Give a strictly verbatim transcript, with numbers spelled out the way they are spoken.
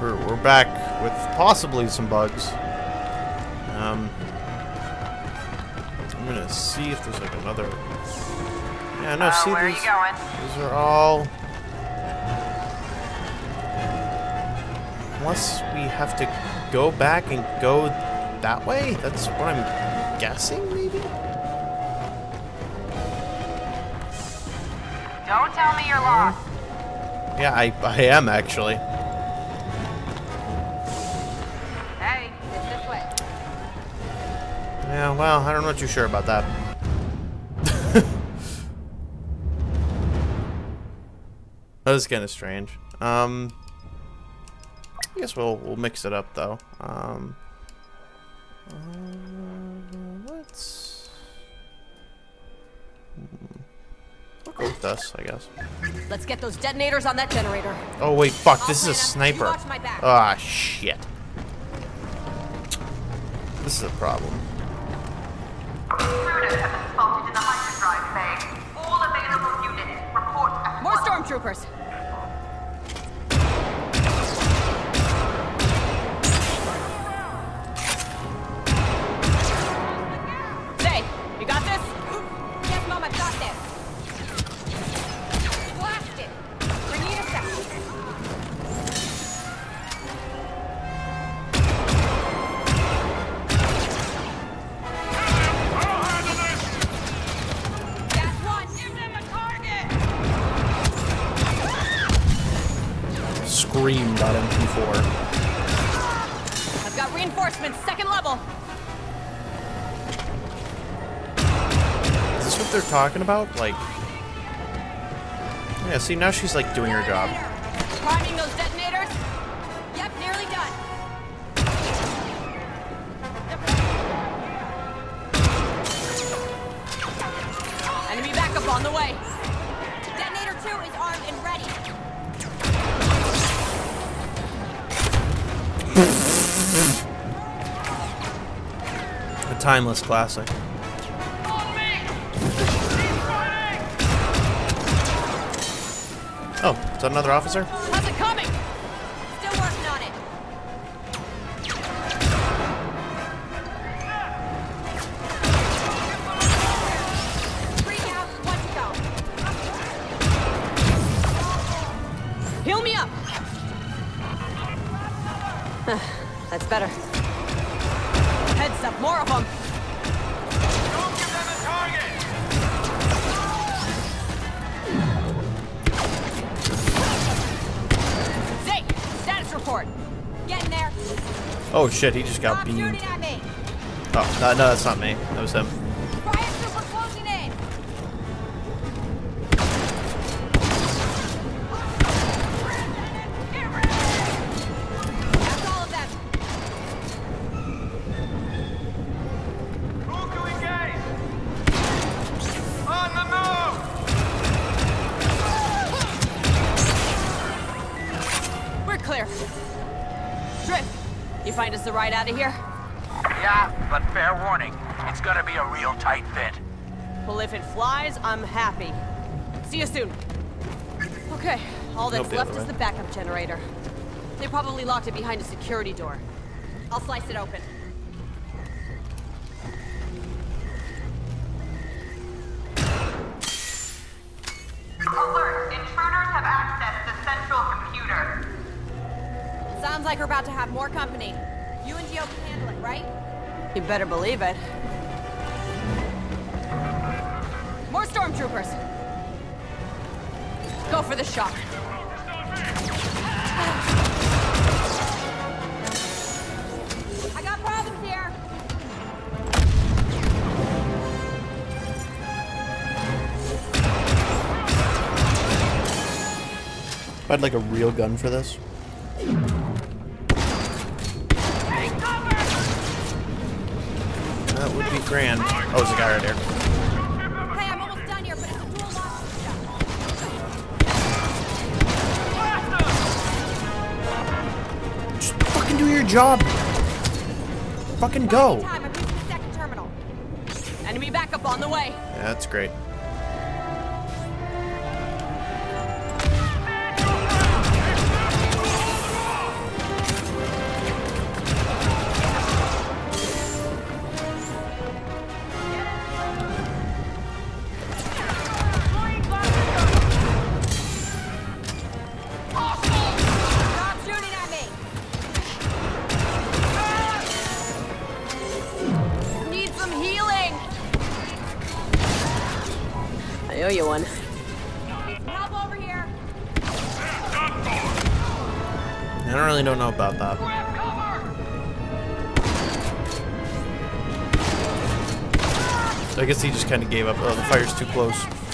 We're, we're back with possibly some bugs. Um, I'm gonna see if there's like another. Yeah, no. Uh, see where these? are you going? These are all. Unless we have to go back and go that way. That's what I'm guessing, maybe. Don't tell me you're lost. Yeah, I I am actually. Hey, it's this way. Yeah, well, I'm not too sure about that. That was kind of strange. Um, I guess we'll we'll mix it up though. Um, uh, let's. I'll go with this, I guess. Let's get those detonators on that generator. Oh wait, fuck! This is a I'll plan on- you sniper. watch my back. Ah, shit. This is a problem. Intruders have been spotted in the hyperdrive bay. All available units report at More once. stormtroopers. Say, you got this? Yes, Mom, I've got this. Blast it. Bring it a second. That's one. Give them a target. Screamed on M P four. I've got reinforcements, second level. Is this what they're talking about? Like, yeah. See, now she's like doing her job. Priming those detonators. Yep, nearly done. Enemy backup on the way. Detonator two is armed and ready. A timeless classic. Oh, is that another officer? How's it coming? Still working on it. Three down, one to go. Heal me up. That's better. Heads up, more of them. Don't give them a target. Zay, status report. Getting there. Oh shit, he just got Stop shooting beamed. at me. Oh, no, no, that's not me. That was him. Fire trooper closing in. That's all of them. Move to engage. On the move. We're clear. Drift, you find us the ride out of here? Yeah, but fair warning, it's gonna be a real tight fit. Well, if it flies, I'm happy. See you soon. Okay, all that's Nope, the left other is way. the backup generator. They probably locked it behind a security door. I'll slice it open. Alert! Intruders have accessed the central computer. Sounds like we're about to have more company. You and Gio can handle it, right? You better believe it. More stormtroopers. Go for the shot. I got problems here. If I had like a real gun for this. That would be grand. Oh, there's a guy right here. Hey, I'm almost done here, but it's a dual launch system. Just fucking do your job. Fucking go. Time, I'm reaching the second terminal. Enemy backup on the way. Yeah, that's great. I owe you one. Help over here. I don't really don't know about that. Grab cover! So I guess he just kind of gave up. Oh, the fire's too close.